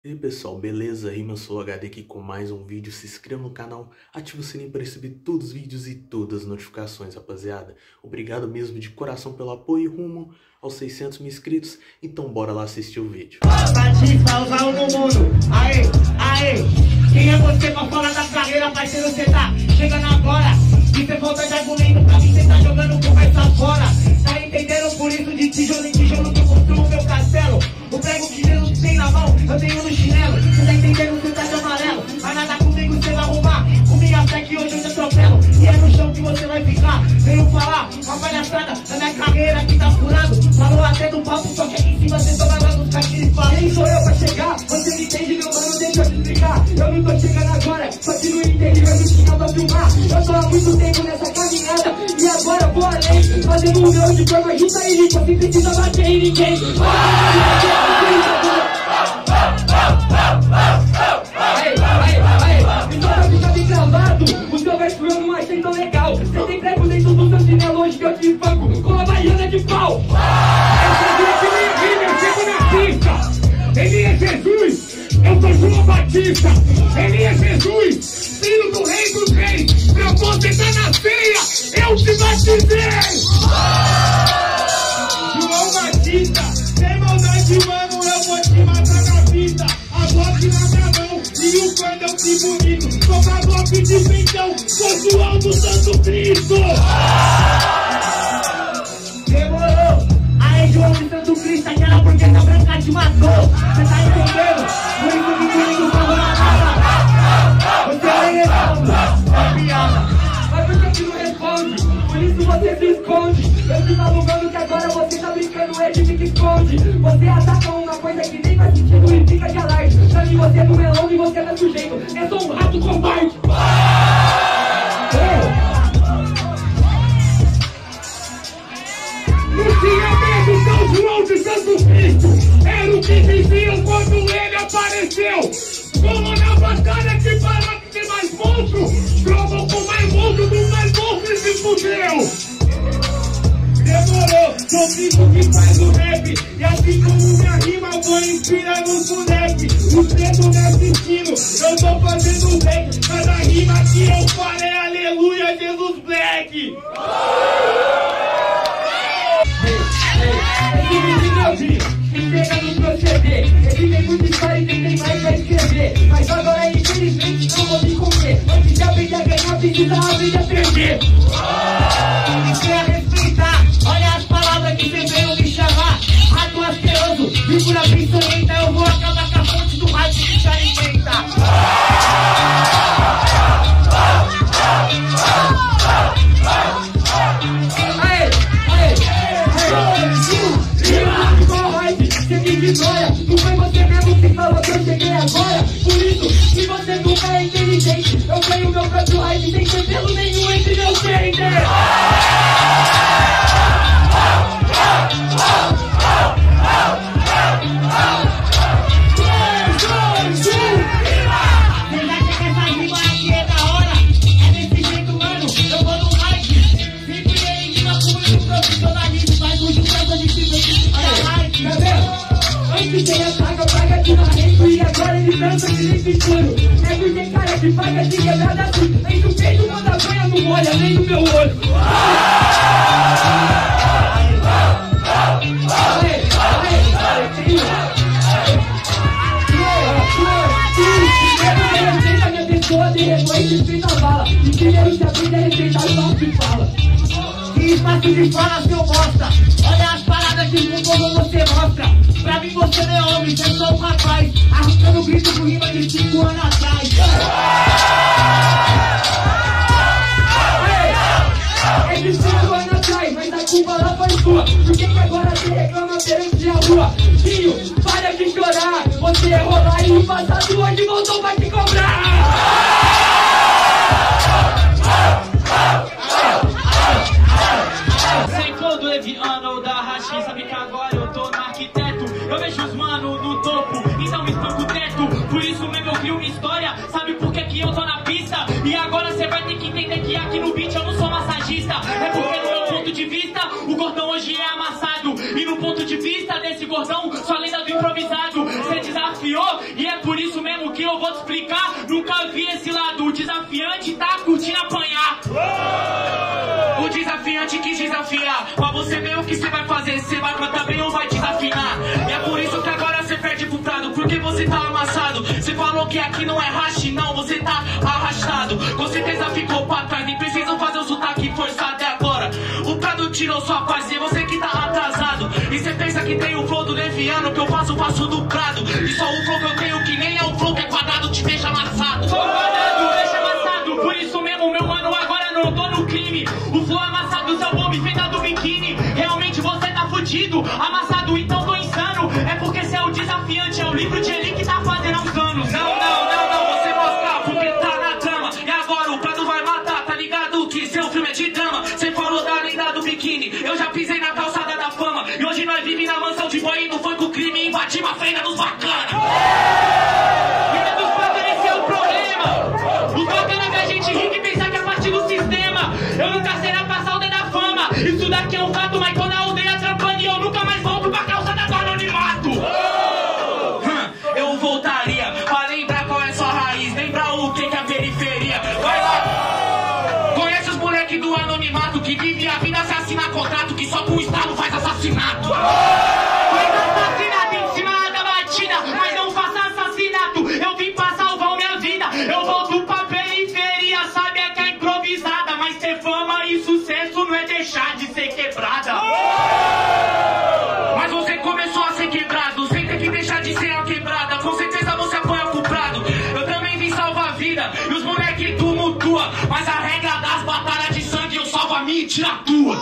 E aí pessoal, beleza? Rima Sou HD aqui com mais um vídeo. Se inscreva no canal, ative o sininho para receber todos os vídeos e todas as notificações, rapaziada. Obrigado mesmo de coração pelo apoio rumo aos 600 mil inscritos. Então bora lá assistir o vídeo. Batista, usar um no mundo. Aê, aê. Quem é você pra falar da carreira, parceiro? Você tá chegando agora. E você falta de argumento pra mim, você tá jogando conversa fora. Tá entendendo? Por isso de tijolo em tijolo que eu construo meu castelo. O prego que Deus tem na mão, eu tenho no chinelo. Você tá entendendo? Você tá de amarelo. Mas nada comigo você vai arrumar. Comigo até que hoje eu te atropelo. E é no chão que você vai ficar. Venho falar uma palhaçada da minha carreira que tá furado. Falou até do papo, só que aqui em cima você toma lá nos caixinhos. Quem sou eu pra chegar? Você me entende, meu mano? Deixa eu te explicar. Eu não tô chegando agora, só que não entende, mas eu tinha pra filmar. Eu tô há muito tempo nessa caminhada e agora vou além, fazendo um grão de forma justa e limpa, sem precisar bater em ninguém. Então pra ficar bem gravado, o seu verso eu não achei tão legal. Você tem prego dentro do seu chinelo, hoje que eu te espanco com a baiana de pau. Eu chego na pista, ele é Jesus, eu sou João Batista, ele é Jesus, filho do rei dos reis. Pra você tá na ceia, eu te batizei. João Batista, sem maldade, mano, eu vou te matar na vida. A Glock na minha mão e o cordão que bonito. Sou a Glock de peitão, sou João do Santo Cristo. Demorou, aí João do Santo Cristo, aquela burguesa branca te matou. Você tá entendendo? Por isso que comigo não rola nada. Você nem responde, é piada. Mas por que não responde? Por isso você se esconde. Eu te falo, mano, que agora você tá brincando, é de que esconde. Você ataca uma coisa que nem faz sentido e fica de alarde. Pra mim você é do melão e você é do sujeito. É só um rato covarde. Não tinha medo, São João de Santo Cristo. Era o que diziam quando ele apareceu. Como na batalha que para que tem mais monstro. Provou com mais monstro do mais monstro e se fudeu. Demorou, sou filho que faz o rap. E assim como minha rima eu vou inspirar nos moleques. Os pretos me assistindo, eu tô fazendo rap. Cada rima que eu falo é aleluia, Jesus Black. Esse menino entrega no proceder. Ele tem muita história e quem tem mais vai escrever. Mas agora infelizmente não vou me comer. Mas se aprender a ganhar, precisa aprender a perder. Isso é respeitar. Olha as palavras que você veio me chamar. Rato asqueroso, figura peçonhenta. Eu vou acabar com a fonte do rato que te alimenta. Você me ignora, não foi você mesmo que falou que eu cheguei agora. Por isso, se você nunca é inteligente, eu ganho meu próprio hype sem ter pelo nenhum entre meus dentes. Quem ataca, paga aqui na rede e agora ele dança que nem pichulho. É porque cara que paga de quebrada assim. Nem do peito, manda banha, não molha nem no meu olho. Respeita a minha pessoa, de repente respeita a bala. E primeiro se aprende a respeitar o espaço de fala. Que espaço de fala, seu bosta? Olha as paradas que o povo você mostra. Pra mim você não é homem, você é só um rapaz. Arrancando grito com rima de 5 anos atrás. É de 5 anos atrás, mas a culpa lá foi sua. Por que agora você reclama perante a rua? Filho, para de chorar. Você errou lá e o passado hoje voltou pra te cobrar. Sem todo leviano da rachi, sabe que agora eu tô no arquiteto. Eu vejo os mano no topo, então espanco o teto. Por isso mesmo eu crio uma história. Sabe por que eu tô na pista? E agora cê vai ter que entender que aqui no beat eu não sou massagista. É porque no meu ponto de vista, o gordão hoje é amassado. E no ponto de vista desse gordão, só lenda do improvisado. Cê desafia desafiou, e é por isso mesmo que eu vou te explicar. Nunca vi esse lado, o desafiante tá curtindo apanhar. O desafiante quis desafiar, mas você vê o que você vai fazer, você vai cantar bem ou vai desafinar. E é por isso que agora você perde pro Prado, porque você tá amassado. Você falou que aqui não é rache, não, você tá arrastado. Com certeza ficou pra trás, nem precisam fazer o sotaque forçado até agora. O Prado tirou sua paz e você que tá atrasado. E você pensa que tem o flow do Leviano, que eu faço o passo do Prado. E só o flow que eu tenho que nem é o flow que é quadrado, te deixa amassado. Sou quadrado, deixa amassado, por isso mesmo, meu mano, agora não tô no crime. O flow amassado, seu bombe feita do biquíni. Realmente você tá fudido, amassado, então tô insano. É porque você é o desafiante, é o livro de Eli que tá fazendo há uns anos. Não, você mostrar porque tá na trama. E agora o Prado vai matar, tá ligado que seu filme é de drama. Você falou da lenda do biquíni, eu já pisei na calçada da fama. E hoje nós vivemos na mansão de boy e não foi com o crime, invadimos a frente dos bacana. Frente dos bacana, esse é o problema. Os bacana vê a gente rica e pensar que é parte do sistema. Eu nunca será passar o dedo da fama, isso daqui é um fato, mas quando a aldeia trampando e eu nunca mais volto pra calçada do anonimato. Eu voltaria pra lembrar qual é sua raiz, lembrar o que é a periferia. Vai lá, conhece os moleques do anonimato que vive a vida sem assinar contrato, que só com o Estado faz assassinato. Faz assassinato em cima da batida, mas não faça assassinato. Eu vim pra salvar minha vida, eu volto pra periferia. Sabe é que é improvisada, mas ter fama e sucesso não é deixar de ser quebrada. Mas você começou a ser quebrado, sem ter que deixar de ser a quebrada. Com certeza você apoia pro Prado, eu também vim salvar a vida. E os moleques tumultua, mas a regra das batalhas de sangue eu salvo a minha e tiro a tua.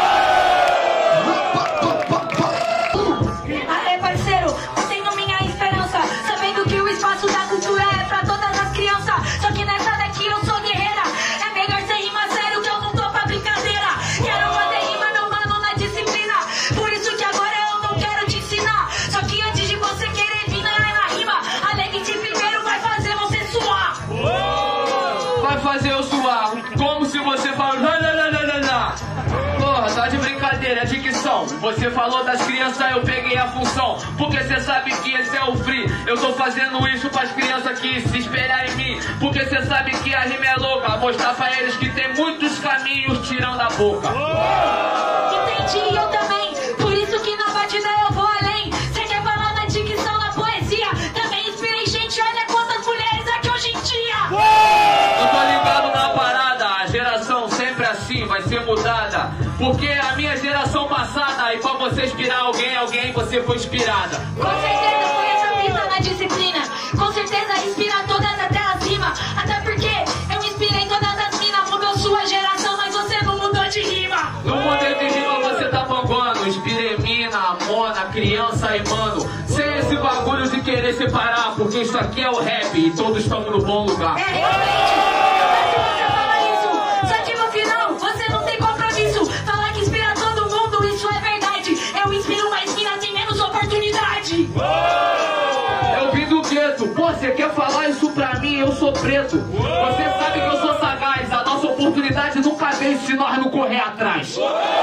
Aê, parceiro, mantendo minha esperança, sabendo que o espaço da cultura é pra todas as crianças. Só que nessa daqui eu sou guerreira, é melhor ser rima sério que eu não tô pra brincadeira. Quero fazer rima, meu mano, na disciplina, por isso que agora eu não quero te ensinar. Só que antes de você querer vir na rima, alegre-se primeiro, vai fazer você suar. Vai fazer eu suar, como se você fala lá. Porra, tá de brincadeira, é dicção. Você falou das crianças, eu peguei a função. Porque cê sabe que esse é o free. Eu tô fazendo isso pras crianças que se espelhar em mim. Porque cê sabe que a rima é louca, mostrar pra eles que tem muitos caminhos tirando a boca. Entendi, eu também, por isso que na batida eu vou além. Cê quer falar na dicção, na poesia, também inspirei gente, olha quantas mulheres aqui hoje em dia. Eu tô ligado na parada, a geração sempre assim vai ser mudada. Porque a minha geração passada, e pra você inspirar alguém você foi inspirada. Com certeza foi essa pista na disciplina, com certeza inspira todas até acima. Até porque eu inspirei todas as minas, mudou sua geração, mas você não mudou de rima. No modelo de rima você tá bambando, inspirei mina, mona, criança e mano. Sem esse bagulho de querer separar, porque isso aqui é o rap e todos estamos no bom lugar. É realmente, eu você fala isso, só que no final você não tem compromisso. Falar que inspira todo mundo, isso é verdade. Eu inspiro mais minas, tem menos oportunidade. Eu vim do gueto, pô, você quer falar isso pra mim? Eu sou preto. Você sabe que eu sou sagaz, a nossa oportunidade nunca vem se nós não correr atrás.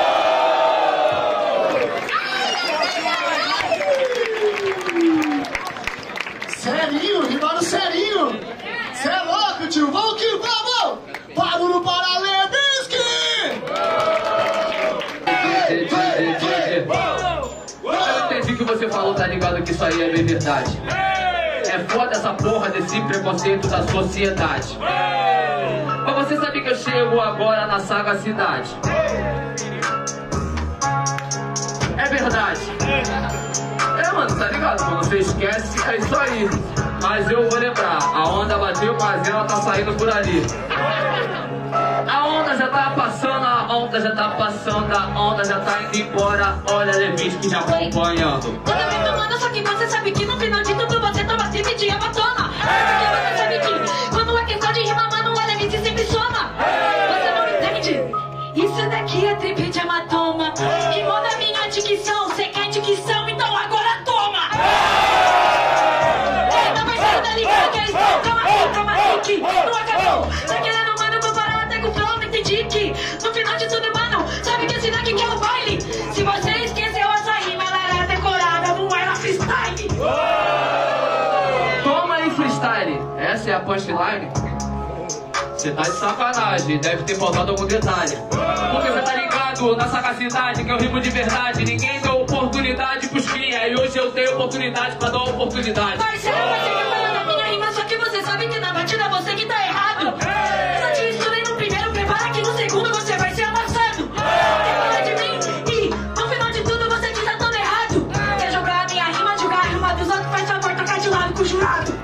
Serinho, rimando serinho. Cê é louco, tio. Vamos que vamos. Paro no Paralebisque. Eu entendi que você falou, tá ligado, que isso aí é bem verdade. É foda essa porra desse preconceito da sociedade. Mas você sabe que eu chego agora na sagacidade. É verdade. É, mano, tá ligado? Quando você esquece, é isso aí. Mas eu vou lembrar, a onda bateu, mas ela tá saindo por ali. A onda já tá passando, a onda já tá passando, a onda já tá indo embora. Olha, Levinsky já acompanhando. Eu também tô mandando, só que você sabe que no final de tudo você toma trip de hematoma. Porque você sabe que quando é questão de rima, mano, o Levinsky sempre soma. Você não entende? Isso daqui é trip de hematoma. Que muda minha dicção, cê quer dicção, então agora toma. Tá parceiro da liga, que eles estão, calma aí, não acabou. Tá querendo, mano, comparar até com o flow, não entendi que no final de tudo, mano, sabe que esse daqui que é o baile. Se você esqueceu essa rima, ela era decorada, não era freestyle. Essa é a punchline? Cê tá de sacanagem, deve ter faltado algum detalhe. Porque cê tá ligado na sagacidade que eu rimo de verdade. Ninguém deu oportunidade pros cria e hoje eu tenho oportunidade pra dar oportunidade. Parceiro, você quer falar da minha rima, só que você sabe que na batida você que tá errado. Eu te estudei no primeiro, prepara que no segundo você vai ser amassado. Quer falar de mim e no final de tudo você diz tá todo errado. Quer jogar a minha rima, jogar a rima dos outros, faz favor, tocar de lado com o jurado.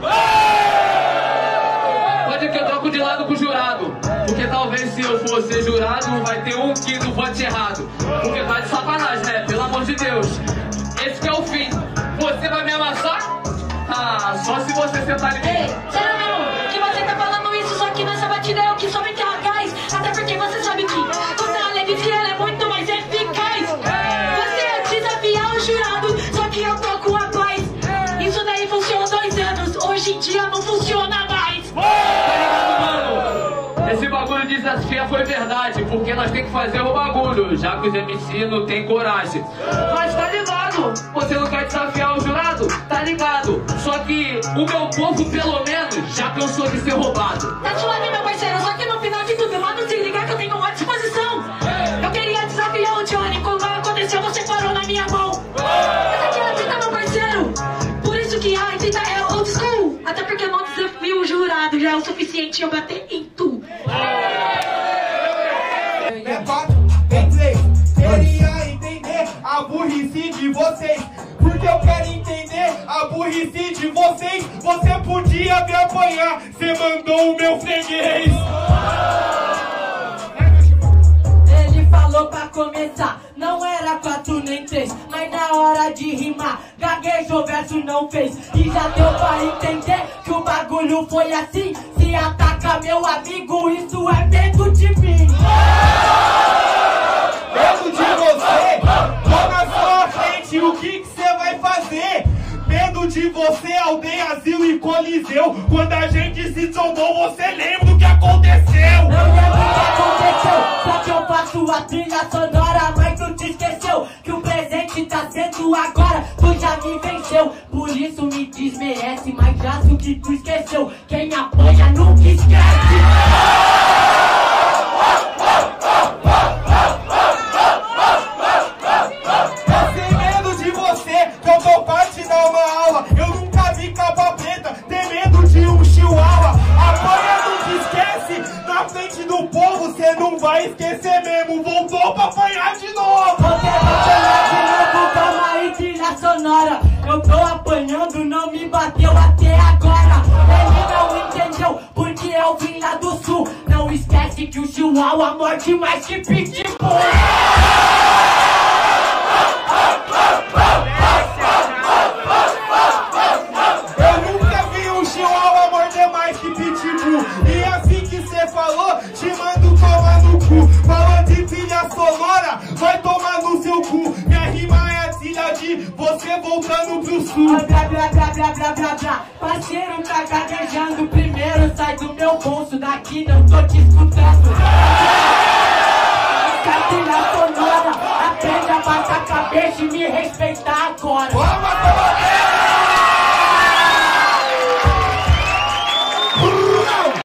Pode que eu troco de lado com o jurado, porque talvez se eu fosse jurado vai ter um que do vote errado. Porque tá de sacanagem, né? Pelo amor de Deus. Esse que é o fim. Você vai me amassar? Ah, só se você sentar em mim. Ei, será mesmo que você tá falando isso, só que nessa batida é o que somente ela gás. Até porque você sabe que você é leve e ela é muito mais eficaz. Você é desafiar o jurado, só que eu tô com a paz. Isso daí funcionou 2 anos, hoje em dia não funciona mais. Tá ligado, mano? Esse bagulho de desafio foi verdade, porque nós tem que fazer o bagulho, já que os MC não tem coragem. Mas tá ligado, você não quer desafiar o jurado? Tá ligado, só que o meu povo pelo menos já cansou de ser roubado. Tá suave, meu parceiro, só que no final de tudo, mano, se ligar que eu tenho uma disposição. Eu queria desafiar o Johnny, quando aconteceu você parou na minha mão. Mas aqui é a fita, meu parceiro, por isso que a fita é old school. Até porque eu não desafio o jurado, já é o suficiente eu bater em tu. É 4, tem 3. Queria entender a burrice de vocês, porque eu quero entender a burrice de vocês. Você podia me apanhar, você mandou o meu freguês. Ele falou pra começar, não era 4 nem 3, mas na hora de rimar, gaguejou, verso não fez. E já deu pra entender que o bagulho foi assim. Se ataca meu amigo, isso é medo de mim. Medo de você, tô na sua frente, o que você vai fazer? Medo de você, Aldeia Azil e Coliseu. Quando a gente se trombou, você lembra do que aconteceu? Eu lembro o que aconteceu, só que eu faço a trilha sonora, mas tu te esqueceu que o presente tá sendo agora, tu já me venceu. Por isso me desmerece, mas já sei o que tu esqueceu, quem apanha nunca esquece. Eu tenho medo de você, que eu tô pra te dar uma aula. Eu nunca vi capa preta, tem medo de um chihuahua. Apanha, não te esquece, na frente do povo cê não vai esquecer mesmo. Voltou pra apanhar de novo. Você vai apanhar de novo, calma aí, trilha sonora. Eu tô apanhando, não me bateu até agora. Ele não entendeu, porque eu vim lá do sul. Não esquece que o chihuahua morde mais que pitbull. Eu nunca vi um chihuahua morder mais que pitbull. E assim que cê falou, te mando tomar no cu. Falou de trilha sonora, vai tomar no seu cu. Minha rima é a trilha de você voltando pro sul. Blá, blá, blá, blá, blá, blá, blá. Parceiro tá gaguejando, primeiro sai do meu bolso. Daqui não tô te escutando.